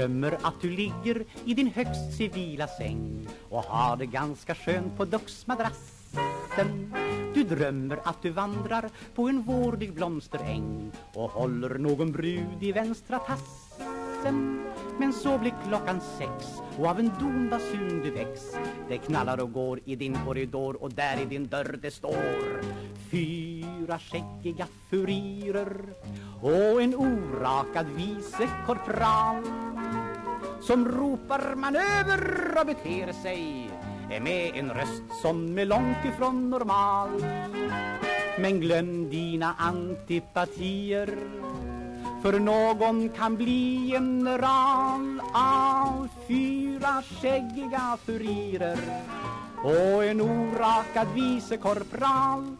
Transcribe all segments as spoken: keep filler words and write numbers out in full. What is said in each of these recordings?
drömmer att du ligger i din högst civila säng och har det ganska skönt på duxmadrassen. Du drömmer att du vandrar på en vårdig blomsteräng och håller någon brud i vänstra tassen. Men så blir klockan sex och av en dombasun du väcks. Det knallar och går i din korridor och där i din dörr det står fyra skäggiga furirer och en orakad vicekorpral som ropar manöver och beter sig med en röst som är långt ifrån normal. Men glöm dina antipatier, för någon kan bli general av fyra skäggiga furirer och en orakad vicekorpral.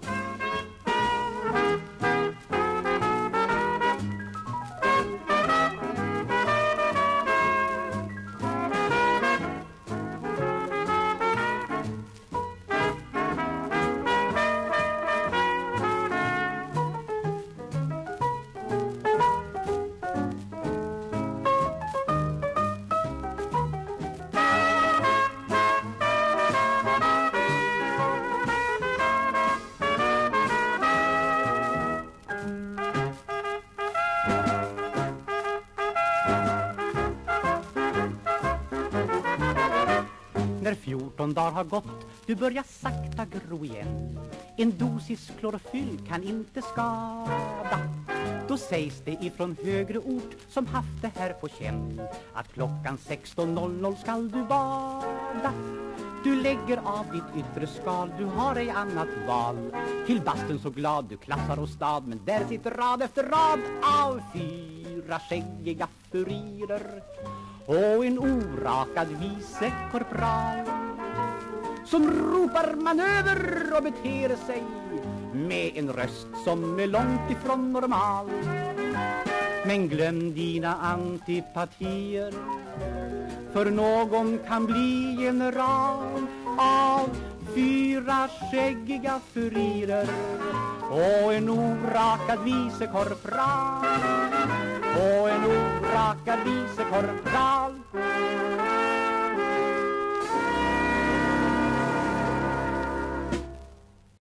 När fjorton dagar har gått, du börjar sakta gro igen. En dosis klorofyll kan inte skada. Då sägs det ifrån högre ort som haft det här på känn att klockan sexton noll noll skall du bada. Du lägger av ditt yttre skal, du har ej annat val. Till bastun så glad du klassar och stad, men där sitter rad efter rad av fyra skäggiga furirer och en orakad vicekorpral som ropar manöver och beter sig med en röst som är långt ifrån normal. Men glöm dina antipatier, för någon kan bli general av fyra skäggiga furirer och en orakad vicekorpral och en orakad vicekorpral.